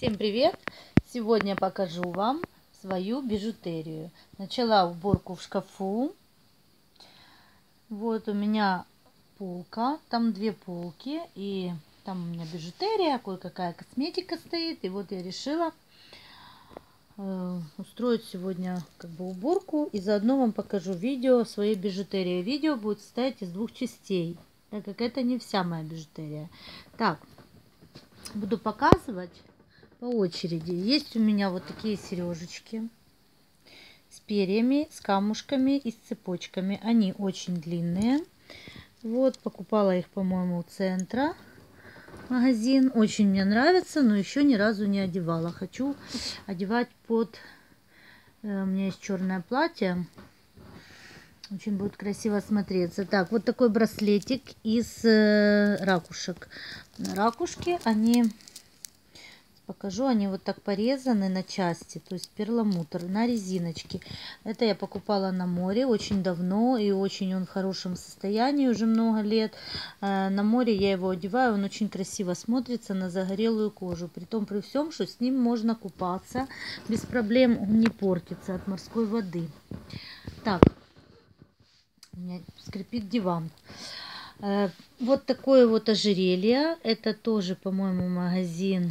Всем привет! Сегодня покажу вам свою бижутерию. Начала уборку в шкафу. Вот у меня полка, там две полки, и там у меня бижутерия, кое-какая косметика стоит. И вот я решила устроить сегодня уборку, и заодно вам покажу видео своей бижутерии. Видео будет состоять из двух частей, так как это не вся моя бижутерия. Так, буду показывать по очереди. Есть у меня вот такие сережечки с перьями, с камушками и с цепочками. Они очень длинные. Вот, покупала их, по-моему, у центра. Магазин. Очень мне нравится, но еще ни разу не одевала. Хочу одевать под... У меня есть черное платье. Очень будет красиво смотреться. Так, вот такой браслетик из ракушек. Ракушки, они... Покажу, они вот так порезаны на части, то есть перламутр на резиночке. Это я покупала на море очень давно, и очень он в хорошем состоянии уже много лет. На море я его одеваю, он очень красиво смотрится на загорелую кожу. Притом при всем, что с ним можно купаться без проблем, он не портится от морской воды. Так, у меня скрипит диван. Вот такое вот ожерелье, это тоже, по-моему, магазин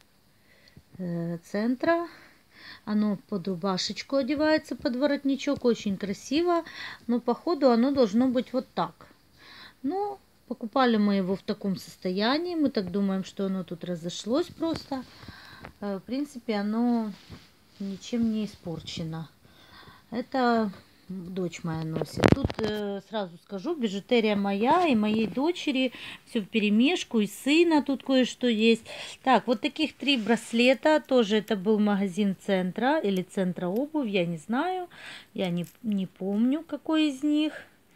центра. Оно под рубашечку одевается, под воротничок, очень красиво, но походу оно должно быть вот так. Ну, покупали мы его в таком состоянии, мы так думаем, что оно тут разошлось просто. В принципе, оно ничем не испорчено. Это дочь моя носит. Тут сразу скажу, бижутерия моя и моей дочери, все вперемешку, и сына тут кое-что есть. Так, вот таких 3 браслета, тоже это был магазин центра или центра обувь, я не знаю, я не помню, какой из них.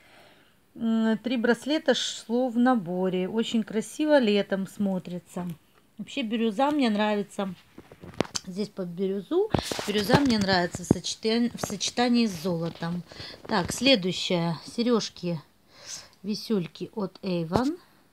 3 браслета шло в наборе, очень красиво летом смотрится. Вообще бирюза мне нравится. Здесь под бирюзу. Бирюза мне нравится в сочетании с золотом. Так, следующее. Сережки, висюльки от Avon.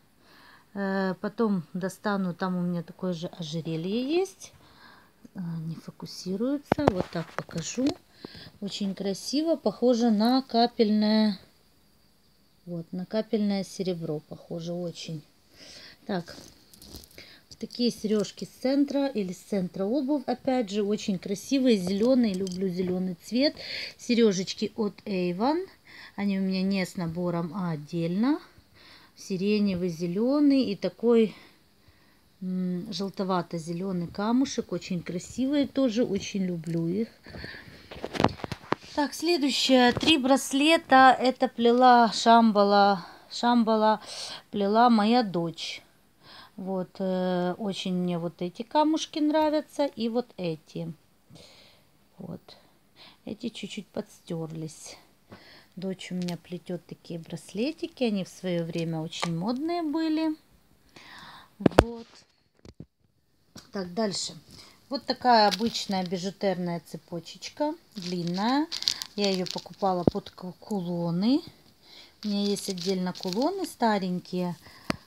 Потом достану, там у меня такое же ожерелье есть. Не фокусируется. Вот так покажу. Очень красиво. Похоже на капельное. Вот, на капельное серебро. Похоже очень. Так. Такие сережки с центра или с центра обувь, опять же, очень красивые, зеленые, люблю зеленый цвет. Сережечки от Avon, они у меня не с набором, а отдельно. Сиреневый, зеленый и такой желтовато-зеленый камушек, очень красивые тоже, очень люблю их. Так, следующее, 3 браслета, это плела Шамбала, плела моя дочь. Вот, очень мне вот эти камушки нравятся, и вот эти. Вот, эти чуть-чуть подстерлись. Дочь у меня плетет такие браслетики, они в свое время очень модные были. Вот. Так, дальше. Вот такая обычная бижутерная цепочечка, длинная. Я ее покупала под кулоны. У меня есть отдельно кулоны старенькие,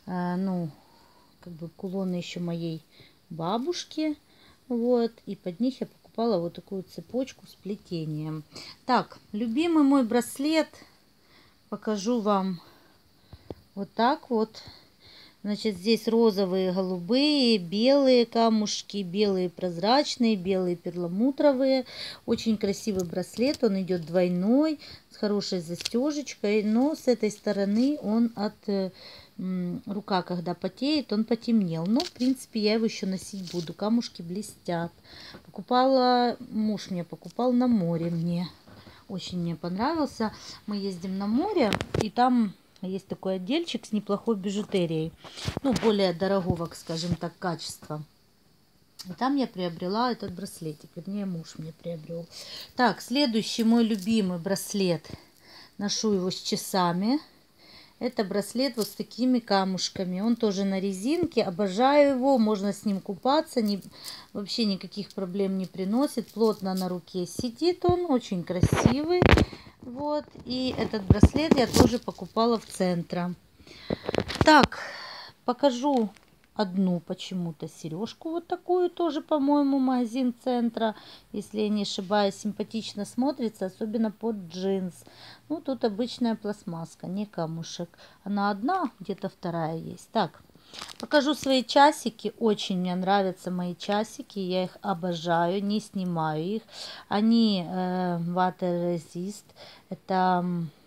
кулоны еще моей бабушки. Вот. И под них я покупала вот такую цепочку с плетением. Так, любимый мой браслет. Покажу вам вот так вот. Значит, здесь розовые, голубые, белые камушки, белые прозрачные, белые перламутровые. Очень красивый браслет. Он идет двойной, с хорошей застежечкой. Но с этой стороны он от... рука, когда потеет, он потемнел. Но, в принципе, я его еще носить буду. Камушки блестят. Покупала, муж мне покупал на море мне. Очень мне понравился. Мы ездим на море, и там есть такой отдельчик с неплохой бижутерией. Ну, более дорогого, скажем так, качества. И там я приобрела этот браслетик. Вернее, муж мне приобрел. Так, следующий мой любимый браслет. Ношу его с часами. Это браслет вот с такими камушками. Он тоже на резинке. Обожаю его. Можно с ним купаться. Вообще никаких проблем не приносит. Плотно на руке сидит он. Очень красивый. Вот. И этот браслет я тоже покупала в центре. Так, покажу одну почему-то сережку вот такую тоже, по-моему, магазин Центра, если я не ошибаюсь, симпатично смотрится, особенно под джинс. Ну, тут обычная пластмасска, не камушек. Она одна, где-то вторая есть. Так, покажу свои часики. Очень мне нравятся мои часики, я их обожаю, не снимаю их. Они water resist, это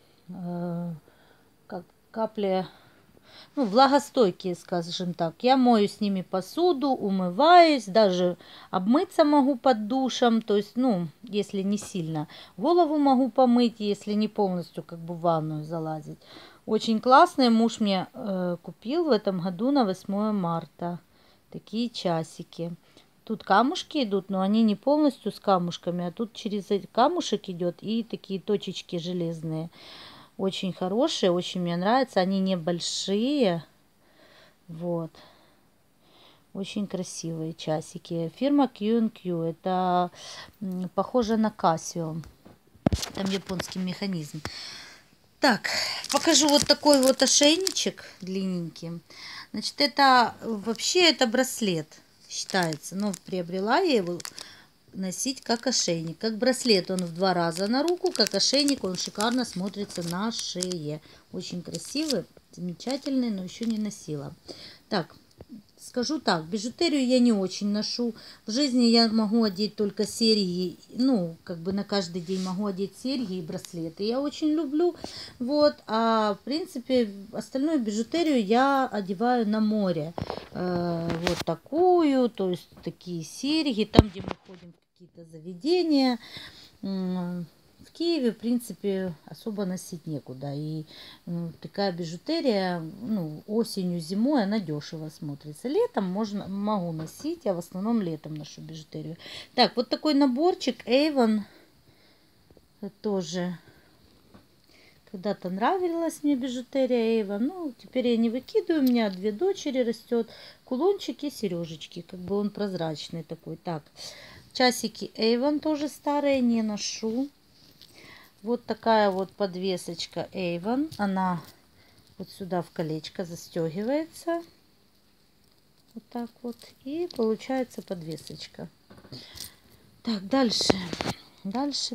как капли, ну, влагостойкие, скажем так. Я мою с ними посуду, умываюсь, даже обмыться могу под душем, то есть, ну, если не сильно. Голову могу помыть, если не полностью как бы в ванную залазить. Очень классные, муж мне купил в этом году на 8 марта такие часики. Тут камушки идут, но они не полностью с камушками, а тут через камушек идет и такие точечки железные. Очень хорошие, очень мне нравятся. Они небольшие. Вот. Очень красивые часики. Фирма Q&Q. Это похоже на Casio. Там японский механизм. Так, покажу вот такой вот ошейничек длинненький. Значит, это вообще это браслет считается. Но приобрела я его носить как ошейник. Как браслет он в 2 раза на руку, как ошейник он шикарно смотрится на шее. Очень красивый, замечательный, но еще не носила. Так, скажу так, бижутерию я не очень ношу. В жизни я могу одеть только серьги, ну, как бы на каждый день могу одеть серьги и браслеты. Я очень люблю, вот, а в принципе остальную бижутерию я одеваю на море. Вот такую, то есть такие серьги, там, где мы ходим в какие-то заведения. В Киеве, в принципе, особо носить некуда. И такая бижутерия, ну, осенью, зимой она дешево смотрится. Летом могу носить, я в основном летом ношу бижутерию. Так, вот такой наборчик Avon. Тоже когда-то нравилась мне бижутерия Avon. Ну, теперь я не выкидываю, у меня 2 дочери растет. Кулончики, сережечки, как бы он прозрачный такой. Так, часики Avon тоже старые, не ношу. Вот такая вот подвесочка Avon. Она вот сюда в колечко застегивается. Вот так вот. И получается подвесочка. Так, дальше. Дальше.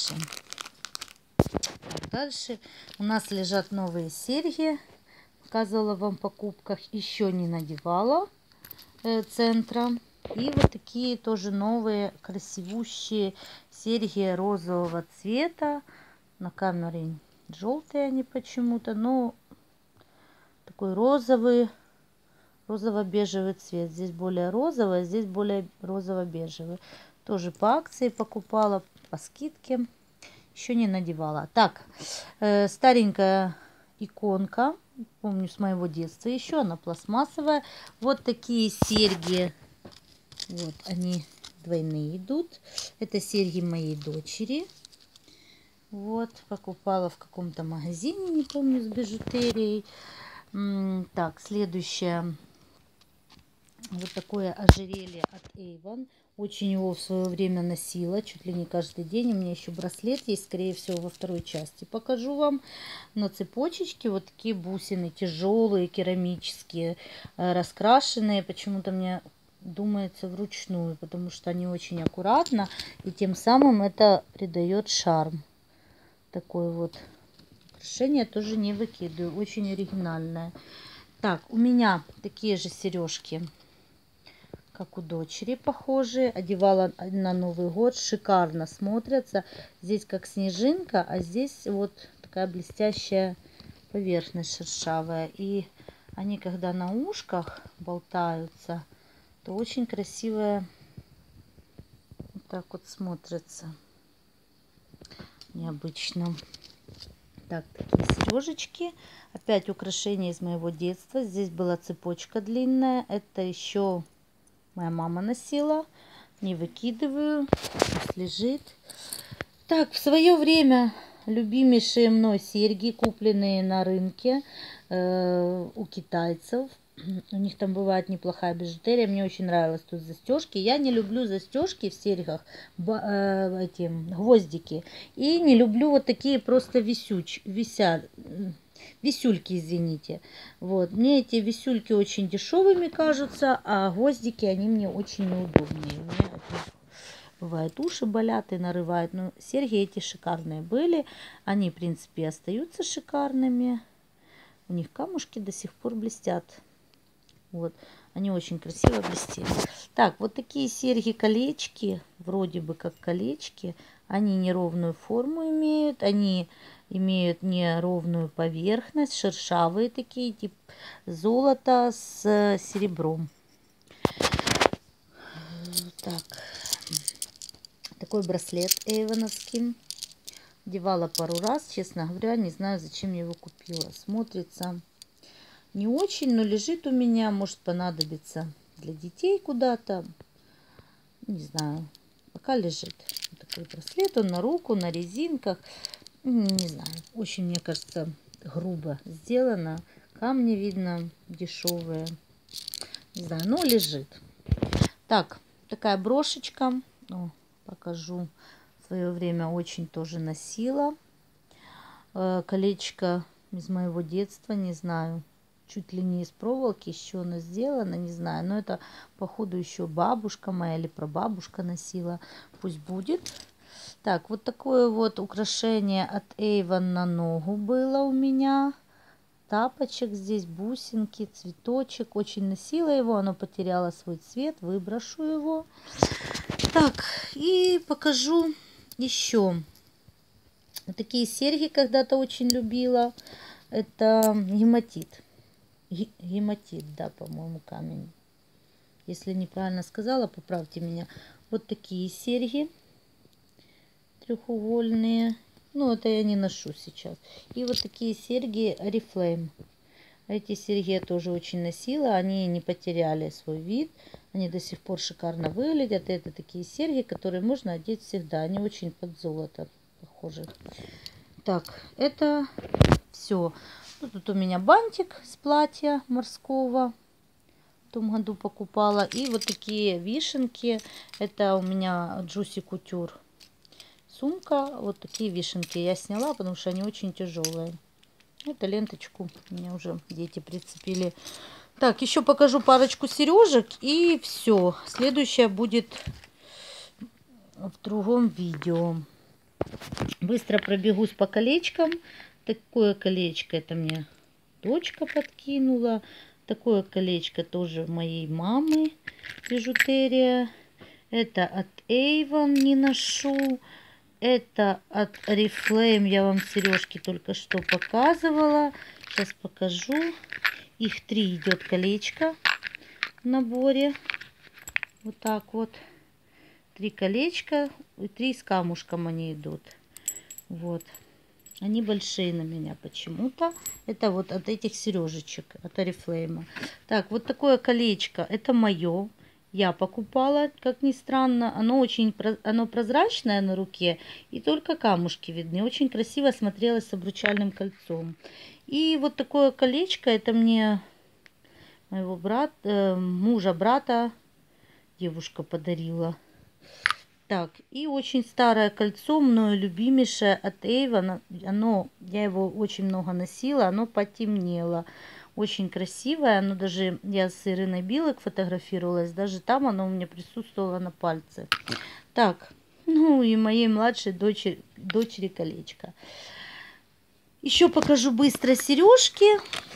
Так, дальше у нас лежат новые серьги. Показывала вам в покупках. Еще не надевала Центра. И вот такие тоже новые красивущие серьги розового цвета. На камере желтые они почему-то, но такой розовый, розово-бежевый цвет. Здесь более розовый, а здесь более розово-бежевый. Тоже по акции покупала, по скидке. Еще не надевала. Так, старенькая иконка. Помню с моего детства еще. Она пластмассовая. Вот такие серьги. Вот они двойные идут. Это серьги моей дочери. Вот, покупала в каком-то магазине, не помню, с бижутерией. Так, следующее. Вот такое ожерелье от Avon. Очень его в свое время носила, чуть ли не каждый день. У меня еще браслет есть, скорее всего, во второй части покажу вам. На цепочечке вот такие бусины, тяжелые, керамические, раскрашенные. Почему-то мне думается вручную, потому что они очень аккуратно. И тем самым это придает шарм. Такое вот украшение тоже не выкидываю. Очень оригинальное. Так, у меня такие же сережки, как у дочери, похожие. Одевала на Новый год. Шикарно смотрятся. Здесь как снежинка, а здесь вот такая блестящая поверхность шершавая. И они, когда на ушках болтаются, то очень красивая вот так вот смотрятся. Необычно. Так, такие сережечки. Опять украшение из моего детства. Здесь была цепочка длинная. Это еще моя мама носила. Не выкидываю. Пусть лежит. Так, в свое время любимейшие мной серьги, купленные на рынке у китайцев. У них там бывает неплохая бижутерия. Мне очень нравилось тут застежки. Я не люблю застежки в серьгах, эти гвоздики. И не люблю вот такие просто висят. Висюльки, извините. Вот. Мне эти висюльки очень дешевыми кажутся, а гвоздики, они мне очень неудобные. У меня от них бывает уши болят и нарывают. Но серьги эти шикарные были. Они, в принципе, остаются шикарными. У них камушки до сих пор блестят. Вот. Они очень красиво блестят. Так, вот такие серьги-колечки, вроде бы как колечки. Они неровную форму имеют. Они имеют неровную поверхность. Шершавые такие, типа золото с серебром. Так. Такой браслет эйвоновский. Девала пару раз, честно говоря, не знаю, зачем я его купила. Смотрится не очень, но лежит у меня, может понадобиться для детей куда-то. Не знаю, пока лежит. Вот такой браслет, он на руку, на резинках. Не знаю, очень, мне кажется, грубо сделано. Камни видно дешевые. Не знаю, но лежит. Так, такая брошечка. О, покажу. В свое время очень тоже носила. Колечко из моего детства, не знаю. Чуть ли не из проволоки еще оно сделано, не знаю. Но это, походу, еще бабушка моя или прабабушка носила. Пусть будет. Так, вот такое вот украшение от Avon на ногу было у меня. Тапочек здесь, бусинки, цветочек. Очень носила его, оно потеряло свой цвет. Выброшу его. Так, и покажу еще. Вот такие серьги когда-то очень любила. Это гематит. Гематит, да, по-моему, камень. Если неправильно сказала, поправьте меня. Вот такие серьги треугольные. Ну, это я не ношу сейчас. И вот такие серьги Oriflame. Эти серьги я тоже очень носила. Они не потеряли свой вид. Они до сих пор шикарно выглядят. Это такие серьги, которые можно одеть всегда. Они очень под золото похожи. Так, это все. Ну, тут у меня бантик с платья морского. В том году покупала. И вот такие вишенки. Это у меня Juicy Couture сумка. Вот такие вишенки я сняла, потому что они очень тяжелые. Это ленточку меня уже дети прицепили. Так, еще покажу парочку сережек. И все. Следующее будет в другом видео. Быстро пробегусь по колечкам. Такое колечко это мне дочка подкинула. Такое колечко тоже моей мамы. Бижутерия. Это от Avon не ношу. Это от Oriflame. Я вам сережки только что показывала. Сейчас покажу. Их 3 идет колечко в наборе. Вот так вот. 3 колечка. И 3 с камушком они идут. Вот. Они большие на меня почему-то. Это вот от этих сережечек, от Oriflame. Так, вот такое колечко. Это мое. Я покупала, как ни странно. Оно прозрачное на руке. И только камушки видны. Очень красиво смотрелось с обручальным кольцом. И вот такое колечко. Это мне моего мужа брата девушка подарила. Так, и очень старое кольцо, мною любимейшее от Avon. Я его очень много носила, оно потемнело. Очень красивое, оно даже, я с Ириной Билык фотографировалась, даже там оно у меня присутствовало на пальце. Так, ну и моей младшей дочери колечко. Еще покажу быстро сережки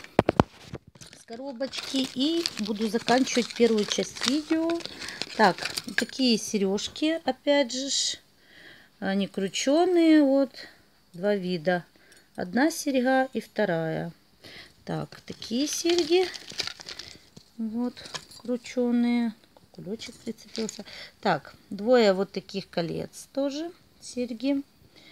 с коробочки и буду заканчивать первую часть видео. Так, такие сережки, опять же, они крученые, вот, 2 вида. Одна серьга и вторая. Так, такие серьги, вот, крученые. Кулечек прицепился. Так, 2 вот таких колец тоже, серьги.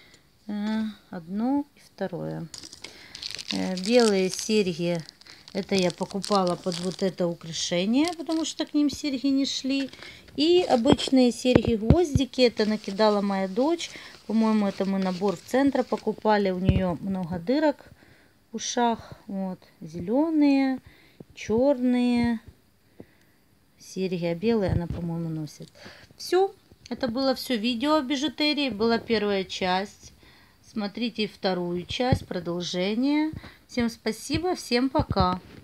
Одно и второе. Белые серьги. Это я покупала под вот это украшение, потому что к ним серьги не шли. И обычные серьги-гвоздики. Это накидала моя дочь. По-моему, это мы набор в центре покупали. У нее много дырок в ушах. Вот. Зеленые, черные серьги. А белые она, по-моему, носит. Все. Это было все видео о бижутерии. Была первая часть. Смотрите вторую часть, продолжение. Всем спасибо, всем пока.